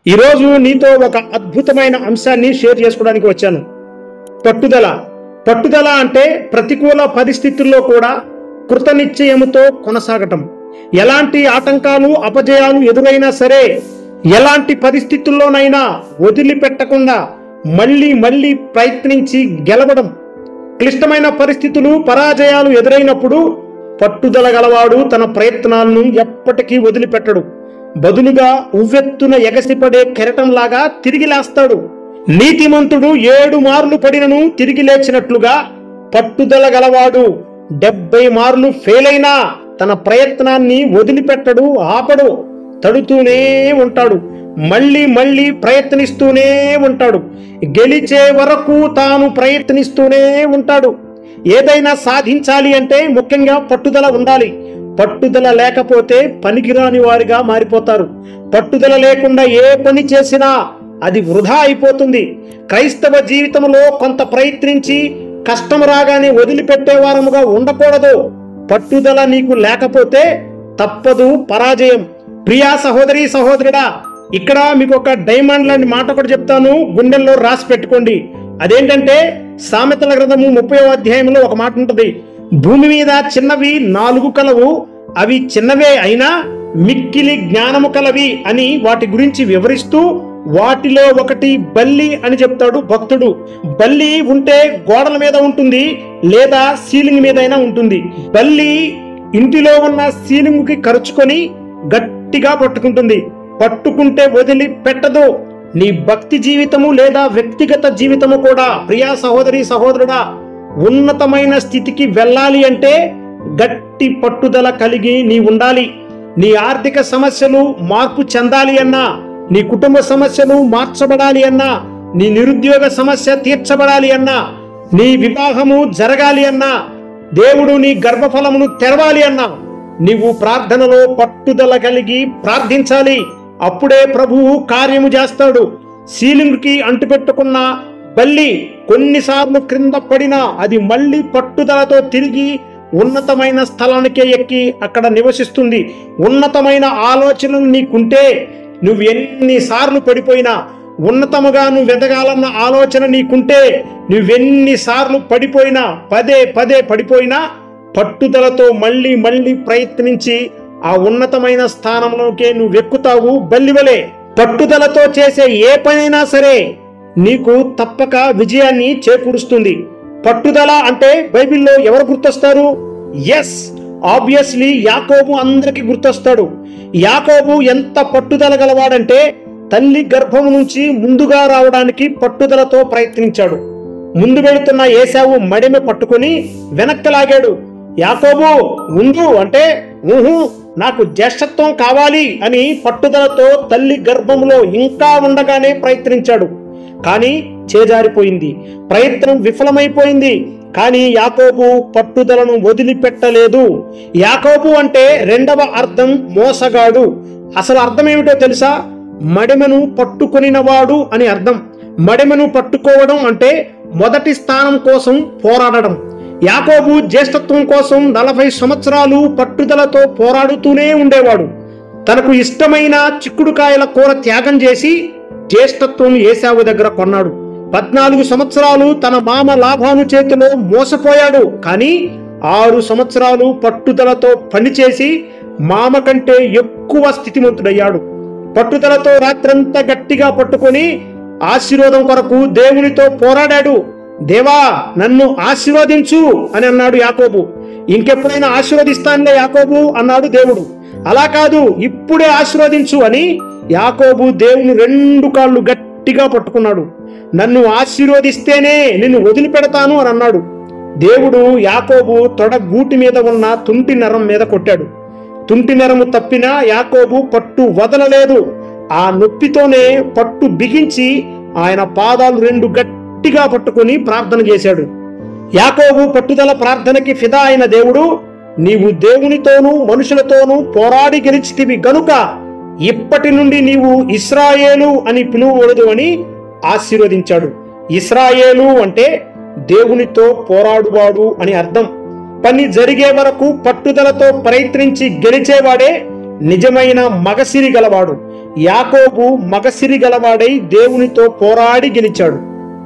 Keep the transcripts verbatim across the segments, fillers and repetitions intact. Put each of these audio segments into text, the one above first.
ఈరోజు నీతో ఒక అద్భుతమైన అంశాన్ని షేర్ చేసుకోవడానికి వచ్చాను. పట్టుదల. పట్టుదల అంటే ప్రతికూల పరిస్థితుల్లో కూడా కృతనిశ్చయముతో కొనసాగటం. ఎలాంటి ఆటంకాలు అపజయాలు ఎదురైనా సరే, ఎలాంటి పరిస్థితుల్లోనైనా వదిలిపెట్టకుండా మళ్ళీ మళ్ళీ ప్రయత్నించి గెలవడం. క్లిష్టమైన పరిస్థితులు పరాజయాలు ఎదురైనప్పుడు పట్టుదల గలవాడు తన ప్రయత్నాలను ఎప్పటికీ వదిలిపెట్టడు. బదులుగా ఉవ్వెత్తున ఎగసిపడే కెరటంలాగా తిరిగి లేస్తాడు. నీతిమంతుడు ఏడు మార్లు పడినను తిరిగి లేచినట్లుగా పట్టుదల గలవాడు డెబ్బై మార్లు ఫెయిల్ అయినా తన ప్రయత్నాన్ని వదిలిపెట్టడు, ఆపడు. తడుతూనే ఉంటాడు, మళ్ళీ మళ్ళీ ప్రయత్నిస్తూనే ఉంటాడు. గెలిచే వరకు తాను ప్రయత్నిస్తూనే ఉంటాడు. ఏదైనా సాధించాలి అంటే ముఖ్యంగా పట్టుదల ఉండాలి. పట్టుదల లేకపోతే పనికిరాని వారిగా మారిపోతారు. పట్టుదల లేకుండా ఏ పని చేసినా అది వృధా అయిపోతుంది. క్రైస్తవ జీవితంలో కొంత ప్రయత్నించి కష్టం రాగానే వదిలిపెట్టే వారముగా ఉండకూడదు. పట్టుదల నీకు లేకపోతే తప్పదు పరాజయం. ప్రియా సహోదరి సహోదరుడా, ఇక్కడ మీకు ఒక డైమండ్ లాంటి మాట ఒకటి చెప్తాను, గుండెల్లో రాసి పెట్టుకోండి. అదేంటంటే సామెతల గ్రంథము ముప్పై అధ్యాయంలో ఒక మాట ఉంటుంది. భూమి మీద చిన్నవి నాలుగు కలవు, అవి చిన్నవే అయినా మిక్కిలి జ్ఞానము కలవి అని వాటి గురించి వివరిస్తూ వాటిలో ఒకటి బల్లి అని చెప్తాడు భక్తుడు. బల్లి ఉంటే గోడల మీద ఉంటుంది లేదా సీలింగ్ మీద అయినా ఉంటుంది. బల్లి ఇంటిలో ఉన్న సీలింగ్ కి కరుచుకొని గట్టిగా పట్టుకుంటుంది. పట్టుకుంటే వదిలి పెట్టదు. నీ భక్తి జీవితము లేదా వ్యక్తిగత జీవితము కూడా ప్రియా సహోదరి సహోదరుడా, ఉన్నతమైన స్థితికి వెళ్ళాలి అంటే గట్టి పట్టుదల కలిగి నీ ఉండాలి. నీ ఆర్థిక సమస్యలు మార్పు చెందాలి అన్నా, నీ కుటుంబ సమస్యలు మార్చబడాలి అన్నా, నీ నిరుద్యోగ సమస్య తీర్చబడాలి అన్నా, నీ వివాహము జరగాలి అన్నా, దేవుడు నీ గర్భఫలమును తెరవాలి అన్నా, నీవు ప్రార్థనలో పట్టుదల కలిగి ప్రార్థించాలి. అప్పుడే ప్రభువు కార్యము చేస్తాడు. సీలింగ్ కి అంటుపెట్టుకున్న బల్లి కొన్నిసార్లు క్రింద పడినా అది మళ్ళీ పట్టుదలతో తిరిగి ఉన్నతమైన స్థలానికే ఎక్కి అక్కడ నివసిస్తుంది. ఉన్నతమైన ఆలోచనలు నీకుంటే నువ్వు ఎన్నిసార్లు పడిపోయినా, ఉన్నతముగా నువ్వు ఎదగాలన్న ఆలోచన నీకుంటే నువ్వెన్నిసార్లు పడిపోయినా, పదే పదే పడిపోయినా పట్టుదలతో మళ్ళీ మళ్ళీ ప్రయత్నించి ఆ ఉన్నతమైన స్థానంలోకే నువ్వు ఎక్కుతావు బల్లివలే. పట్టుదలతో చేసే ఏ పనైనా సరే నీకు తప్పక విజయాన్ని చేకూరుస్తుంది. పట్టుదల అంటే బైబిల్లో ఎవరు గుర్తొస్తారు? ఎస్, ఆబ్వియస్లీ యాకోబు అందరికి గుర్తొస్తాడు. యాకోబు ఎంత పట్టుదల గలవాడంటే తల్లి గర్భము నుంచి ముందుగా రావడానికి పట్టుదలతో ప్రయత్నించాడు. ముందు వెళుతున్న ఏశావు మడిమె పట్టుకుని వెనక్కి లాగాడు. యాకోబు ఉండు అంటే ఊహు నాకు జ్యేష్ఠత్వం కావాలి అని పట్టుదలతో తల్లి గర్భంలో ఇంకా ఉండగానే ప్రయత్నించాడు. కానీ చేజారిపోయింది, ప్రయత్నం విఫలమైపోయింది. కానీ యాకోబు పట్టుదలను వదిలిపెట్టలేదు. యాకోబు అంటే రెండవ అర్థం మోసగాడు. అసలు అర్థం ఏమిటో తెలుసా? మడిమెను పట్టుకొనినవాడు అని అర్థం. మడిమెను పట్టుకోవడం అంటే మొదటి స్థానం కోసం పోరాడడం. యాకోబు జ్యేష్ఠత్వం కోసం నలభై సంవత్సరాలు పట్టుదలతో పోరాడుతూనే ఉండేవాడు. తనకు ఇష్టమైన చిక్కుడుకాయల కూర త్యాగం చేసి జ్యేష్ఠత్వం ఏశావు దగ్గర కొన్నాడు. పద్నాలుగు సంవత్సరాలు తన మామ లాభాను చేతిలో మోసపోయాడు. కానీ ఆరు సంవత్సరాలు పట్టుదలతో పనిచేసి మామ కంటే ఎక్కువ స్థితిమంతుడయ్యాడు. పట్టుదలతో రాత్రంతా గట్టిగా పట్టుకొని ఆశీర్వాదం కొరకు దేవునితో పోరాడాడు. దేవా నన్ను ఆశీర్వదించు అని అన్నాడు యాకోబు. ఇంకెప్పుడైనా ఆశీర్వదిస్తానులే యాకోబు అన్నాడు దేవుడు. అలా కాదు, ఇప్పుడే ఆశీర్వదించు అని యాకోబు దేవుని రెండు కాళ్ళు గట్టిగా పట్టుకున్నాడు. నన్ను ఆశీర్వదిస్తేనే నిన్ను వదిలిపెడతాను అని అన్నాడు. దేవుడు యాకోబు తొడ గూటి మీద ఉన్న తుంటి నరం మీద కొట్టాడు. తుంటి నరము తప్పినా యాకోబు పట్టు వదలలేదు. ఆ నొప్పితోనే పట్టు బిగించి ఆయన పాదాలు రెండు గట్టిగా పట్టుకుని ప్రార్థన చేశాడు. యాకోబు పట్టుదల ప్రార్థనకి ఫిదా అయిన దేవుడు, నీవు దేవునితోనూ మనుషులతోనూ పోరాడి గెలిచితివి గనుక ఇప్పటి నుండి నీవు ఇశ్రాయేలు అని పిలువబడదు అని ఆశీర్వదించాడు. ఇశ్రాయేలు అంటే దేవునితో పోరాడువాడు అని అర్థం. పని జరిగే వరకు పట్టుదలతో ప్రయత్నించి గెలిచేవాడే నిజమైన మగసిరి గలవాడు. యాకోబు మగసిరి గలవాడై దేవునితో పోరాడి గెలిచాడు.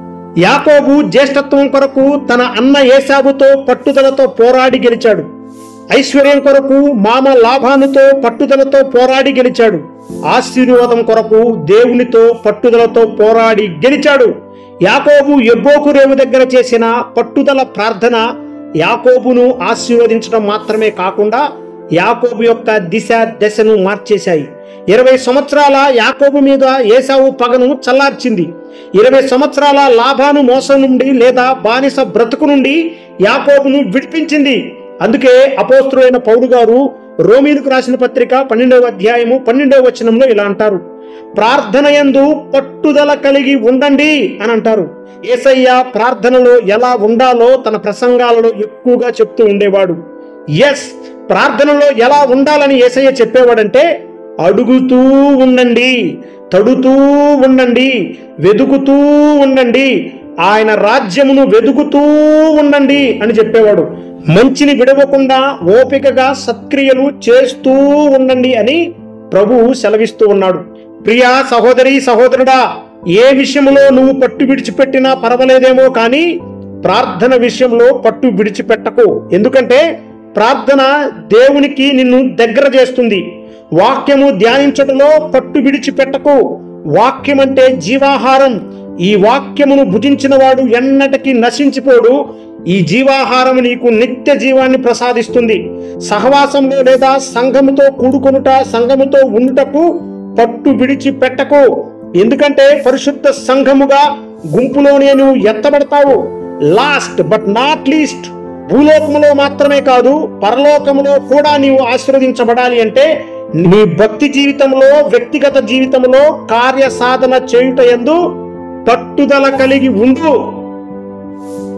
యాకోబు జ్యేష్ఠత్వం కొరకు తన అన్న ఏశావుతో పట్టుదలతో పోరాడి గెలిచాడు. ఐశ్వర్యం కొరకు మామ లాభానుతో పట్టుదలతో పోరాడి గెలిచాడు. ఆశీర్వాదం కొరకు దేవునితో పట్టుదలతో పోరాడి గెలిచాడు. యాకోబు యబ్బోకు రేవు దగ్గర చేసిన పట్టుదల ప్రార్థన యాకోబును ఆశీర్వదించడం మాత్రమే కాకుండా యాకోబు యొక్క దిశ దశను మార్చేశాయి. ఇరవై సంవత్సరాల యాకోబు మీద ఏశావు పగను చల్లార్చింది. ఇరవై సంవత్సరాల లాభాను మోసం నుండి లేదా బానిస బ్రతుకు నుండి యాకోబును విడిపించింది. అందుకే అపోస్తులైన పౌలు గారు రోమీలకు రాసిన పత్రిక పన్నెండవ అధ్యాయము పన్నెండవ వచనంలో ఇలా అంటారు, ప్రార్థన యందు పట్టుదల కలిగి ఉండండి అని అంటారు. యేసయ్య ప్రార్థనలో ఎలా ఉండాలో తన ప్రసంగాలలో ఎక్కువగా చెప్తూ ఉండేవాడు. ఎస్, ప్రార్థనలో ఎలా ఉండాలని యేసయ్య చెప్పేవాడంటే, అడుగుతూ ఉండండి, తడుతూ ఉండండి, వెదుకుతూ ఉండండి, ఆయన రాజ్యమును వెదుకుతూ ఉండండి అని చెప్పేవాడు. మంచిని విడవకుండా ఓపికగా సత్క్రియలు చేస్తూ ఉండండి అని ప్రభువు సెలవిస్తూ ఉన్నాడు. ప్రియా సహోదరి సహోదరుడా, ఏ విషయంలో నువ్వు పట్టు విడిచిపెట్టినా పర్వాలేదేమో కానీ ప్రార్థన విషయంలో పట్టు విడిచిపెట్టకు. ఎందుకంటే ప్రార్థన దేవునికి నిన్ను దగ్గర చేస్తుంది. వాక్యము ధ్యానించడంలో పట్టు విడిచిపెట్టకు. వాక్యం అంటే జీవాహారం. ఈ వాక్యమును భుజించిన వాడు ఎన్నటికీ నశించిపోడు. ఈ జీవాహారం నీకు నిత్య జీవాన్ని ప్రసాదిస్తుంది. సహవాసంలో లేదా సంఘముతో కూడుకొనుట, సంఘముతో ఉండుటకు పట్టు విడిచిపెట్టకు. ఎందుకంటే పరిశుద్ధ సంఘముగా గుంపులోనే నువ్వు ఎత్తబడతావు. లాస్ట్ బట్ నాట్ లీస్ట్, భూలోకములో మాత్రమే కాదు పరలోకములో కూడా నీవు ఆశీర్వదించబడాలి అంటే నీ భక్తి జీవితంలో, వ్యక్తిగత జీవితంలో కార్య సాధన చేయుట యందు పట్టుదల కలిగి ఉండు.